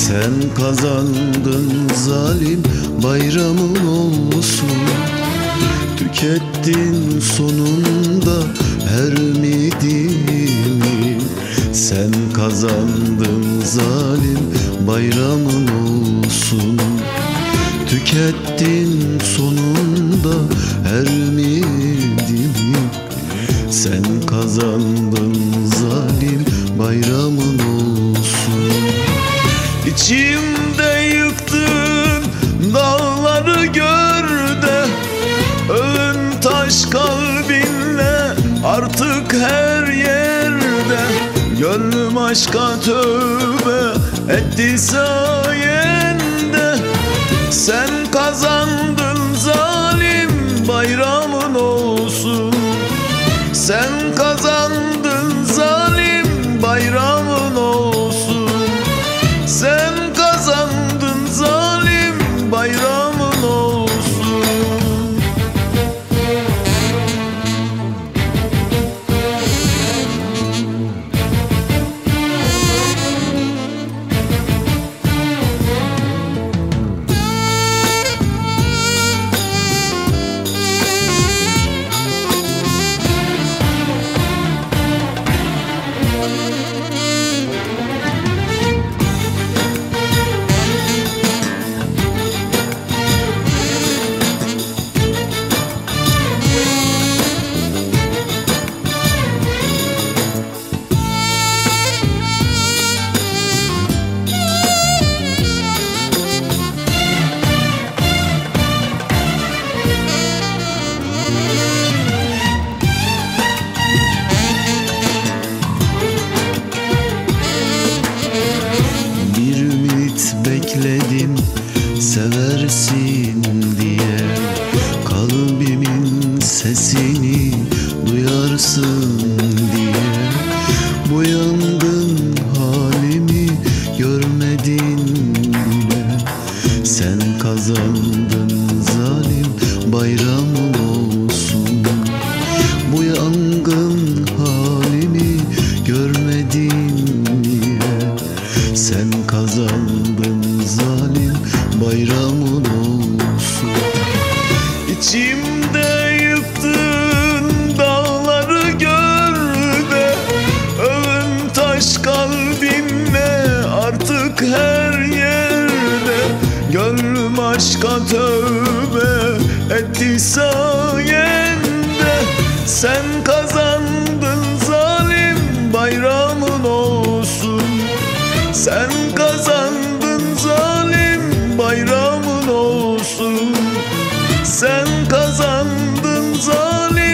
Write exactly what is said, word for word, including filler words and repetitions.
Sen kazandın zalim, bayramın olsun. Tükettin sonunda her ümidimi. Sen kazandın zalim, bayramın olsun. Tükettin sonunda her ümidimi. Sen kazandın zalim, bayramın olsun. İçimde yıktın dağları gör de, ön taş kalbinle artık her yerde. Gönlüm aşka tövbe etti sayende. Sen kazandın zalim, bayramın olsun. Sen kazandın zalim, bayramın olsun. Sen kazandın zalim, bayramın olsun. Bekledim seversin diye, kalbimin sesini duyarsın diye. Bu yangın halimi görmedin bile. Sen kazandın zalim, bayramın olsun. Bu yangın halimi görmedin diye. Sen kazandın zalim, bayramın olsun. İçimde yıktın dağları gör de, ön taş kalbinle artık her yerde. Gönlüm aşka tövbe etti sayende. Sen kazandın zalim, bayramın olsun. Sen kazandın zalim, bayramın olsun. Sen kazandın zalim,